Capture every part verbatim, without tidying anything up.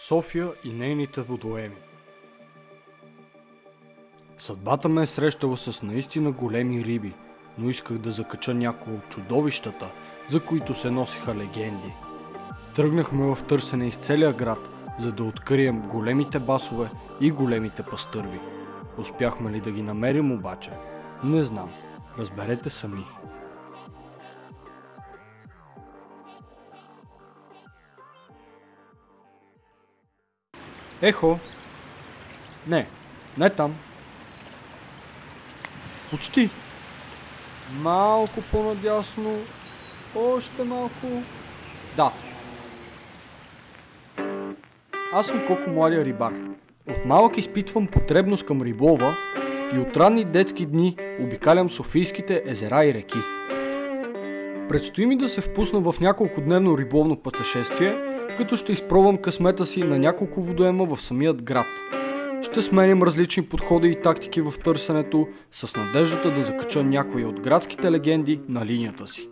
София и нейните водоеми. Съдбата ме е срещала с наистина големи риби, но исках да закача някои от чудовищата, за които се носиха легенди. Тръгнахме в търсене из целия град, за да открием големите басове и големите пастърви. Успяхме ли да ги намерим обаче? Не знам. Разберете сами. Ехо! Не, не там. Почти. Малко по-надясно. Още малко. Да. Аз съм Коко, младия рибар. От малък изпитвам потребност към риболова и от ранни детски дни обикалям софийските езера и реки. Предстои ми да се впусна в няколко дневно риболовно пътешествие, като ще изпробвам късмета си на няколко водоема в самият град. Ще сменим различни подходи и тактики в търсенето, с надеждата да закача някои от градските легенди на линията си.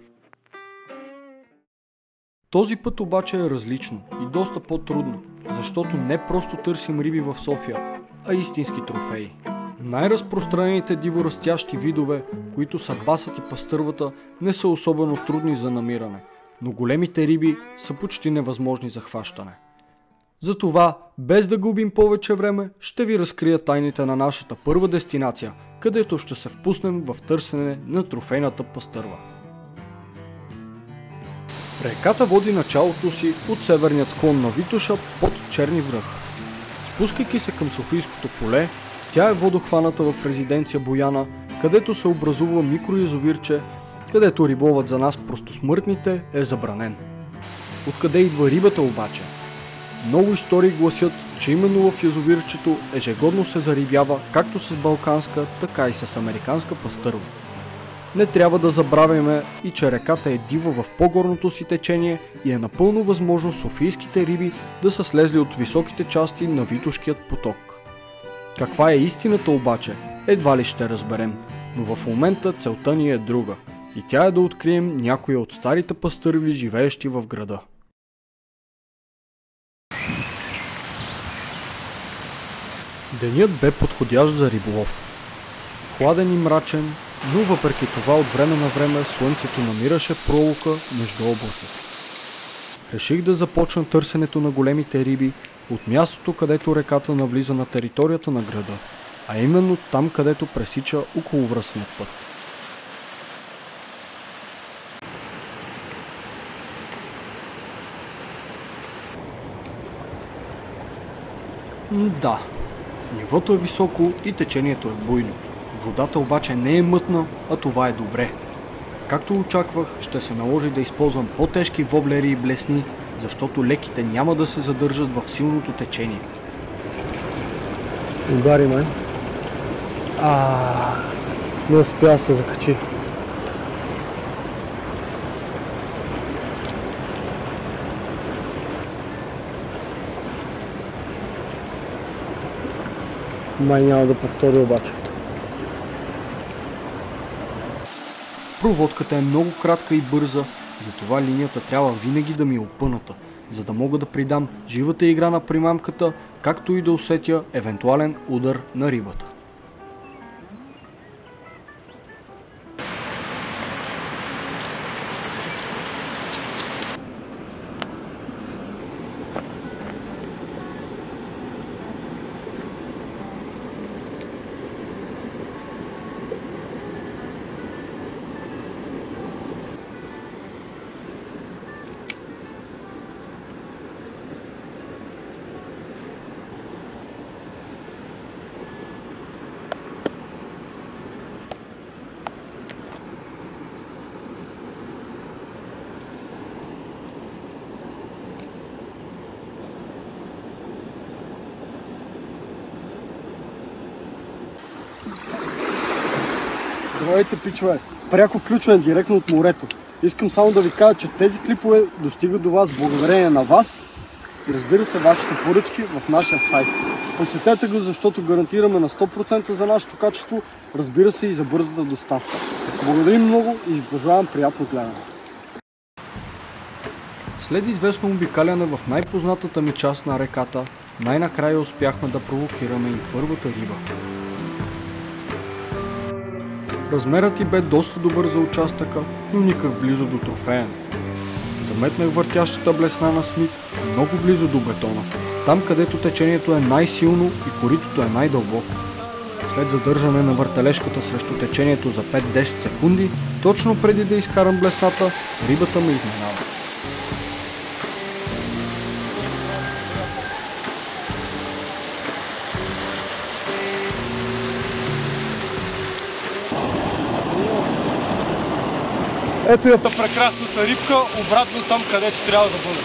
Този път обаче е различно и доста по-трудно, защото не просто търсим риби в София, а истински трофеи. Най-разпространените диворастящи видове, които са басът и пастървата, не са особено трудни за намиране, но големите риби са почти невъзможни за хващане. Затова, без да губим повече време, ще ви разкрия тайните на нашата първа дестинация, където ще се впуснем в търсене на трофейната пастърва. Реката води началото си от северният склон на Витоша под Черни връх. Спускайки се към Софийското поле, тя е водохваната в резиденция Бояна, където се образува микроязовирче, където риболовът за нас простосмъртните е забранен. Откъде идва рибата обаче? Много истории гласят, че именно в язовирчето ежегодно се зарибява както с балканска, така и с американска пастърва. Не трябва да забравяме и че реката е дива в по-горното си течение и е напълно възможно софийските риби да са слезли от високите части на Витошкият поток. Каква е истината обаче, едва ли ще разберем, но в момента целта ни е друга и тя е да открием някои от старите пастърви, живеещи в града. Денят бе подходящ за риболов. Хладен и мрачен, но въпреки това от време на време слънцето намираше пролука между облаците. Реших да започна търсенето на големите риби от мястото, където реката навлиза на територията на града, а именно там, където пресича околовръстният път. М, да, нивото е високо и течението е буйно. Водата обаче не е мътна, а това е добре. Както очаквах, ще се наложи да използвам по-тежки воблери и блесни, защото леките няма да се задържат в силното течение. Удари ме. А, не успя да се закачи. Май няма да повтори обаче. Проводката е много кратка и бърза, затова линията трябва винаги да ми е опъната, за да мога да придам живата игра на примамката, както и да усетя евентуален удар на рибата. Здравейте, пичове! Пряко включване директно от морето. Искам само да ви кажа, че тези клипове достигат до вас благодарение на вас и разбира се вашите поръчки в нашия сайт. Посетете го, защото гарантираме на сто процента за нашето качество, разбира се и за бързата доставка. Благодарим много и ви пожелавам приятно гледане. След известно обикаляне в най-познатата ми част на реката, най-накрая успяхме да провокираме и първата риба. Размерът й бе доста добър за участъка, но никак близо до трофея. Заметнах въртящата блесна на Смит много близо до бетона, там където течението е най-силно и коритото е най-дълбоко. След задържане на въртележката срещу течението за пет-десет секунди, точно преди да изкарам блесната, рибата ме изненада. Ето я прекрасната рибка, обратно там, където трябва да бъде.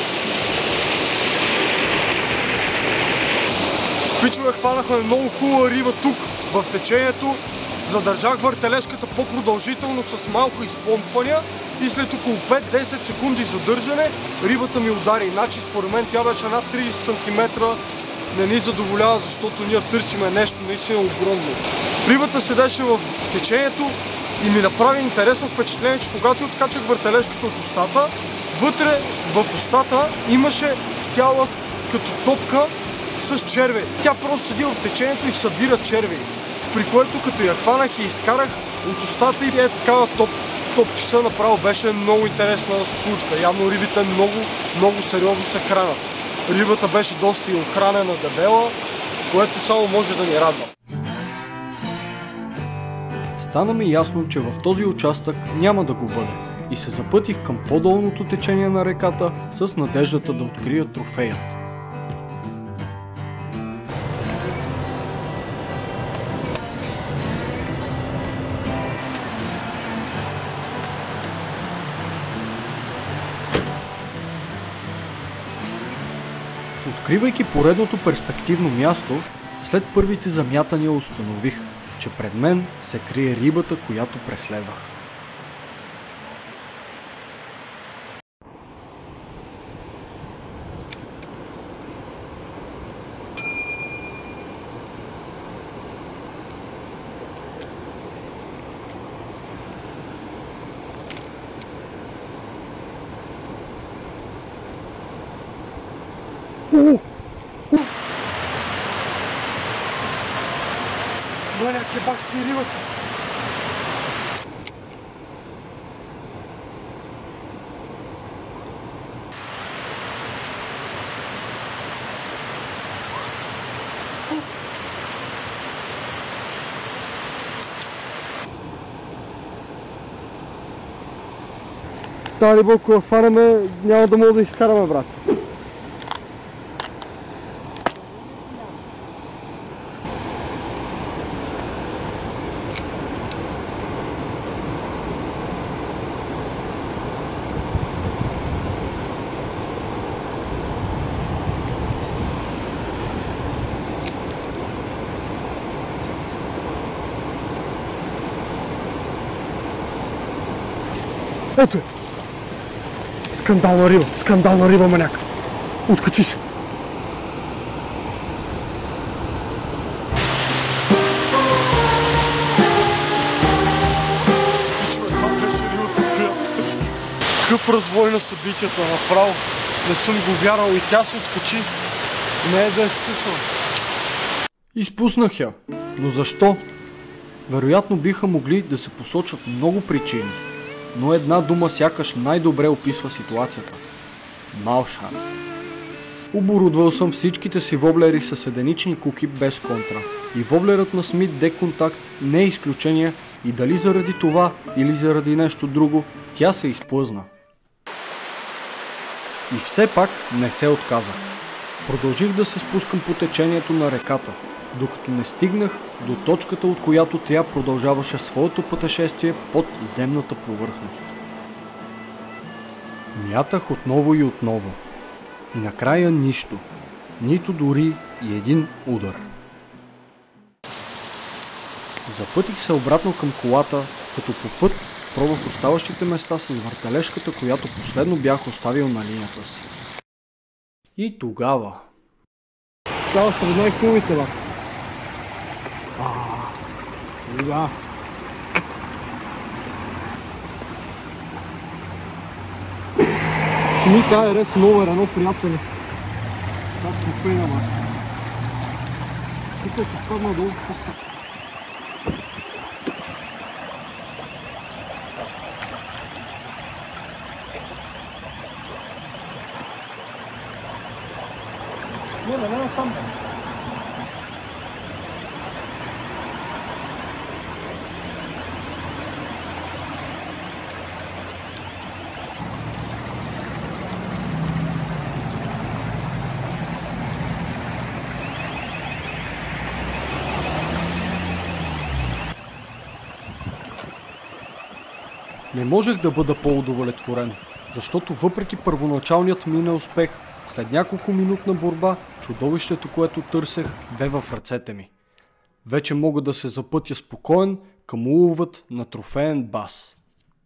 Пичове, хванахме много хубава риба тук, в течението. Задържах въртележката по-продължително с малко изпомпвания и след около пет-десет секунди задържане рибата ми удари. Иначе според мен тя беше над трийсет сантиметра. Не ни задоволява, защото ние търсиме нещо наистина огромно. Рибата седеше в течението и ми направи интересно впечатление, че когато откачах въртележката от устата, вътре в устата имаше цяла като топка с червей. Тя просто седи в течението и събира червей. При което като я хванах и изкарах от устата и е такава топ, топчица, направо беше много интересна случка. Явно рибите много, много сериозно се хранят. Рибата беше доста и охранена, дебела, което само може да ни радва. Стана ми ясно, че в този участък няма да го бъде и се запътих към по-долното течение на реката с надеждата да открия трофеят. Откривайки поредното перспективно място, след първите замятания установих, че пред мен се крие рибата, която преследвах. О! Маля, кебах ти рибата! Та риба, ако я фанеме, няма да мога да изкараме, брат. Ето е! Скандална риба, скандална риба, маняк! Откачи се! И човек, това беше рибата, която търси. Какъв развой на събитията направо. Не съм го вярвал и тя се откачи. Не е да е скъсала. Изпуснах я. Но защо? Вероятно биха могли да се посочат много причини. Но една дума сякаш най-добре описва ситуацията. Мал шанс. Оборудвал съм всичките си воблери с единични куки без контра. И воблерът на Смит D-Contact не е изключение и дали заради това или заради нещо друго, тя се изплъзна. И все пак не се отказах. Продължих да се спускам по течението на реката, докато не стигнах до точката, от която тя продължаваше своето пътешествие под земната повърхност. Мятах отново и отново. И накрая нищо. Нито дори и един удар. Запътих се обратно към колата, като по път пробвах оставащите места с въртележката, която последно бях оставил на линията си. И тогава... Това са едно и хубавите, бе. Да. Сини К Р С номер едно, приятели. Как купена, ма. Тук е падна долу. Не, не, не, там. Не можех да бъда по-удовлетворен, защото въпреки първоначалният ми неуспех, след няколко минутна борба, чудовището, което търсех, бе в ръцете ми. Вече мога да се запътя спокоен към уловът на трофеен бас.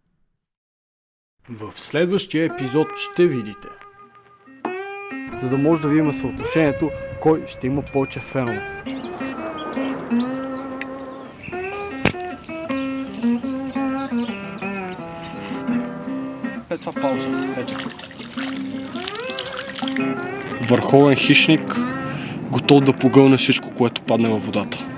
В следващия епизод ще видите. За да може да видим съотношението, кой ще има повече фенове. Е, това пауза. Ето. Върховен хищник, готов да погълне всичко, което падне във водата.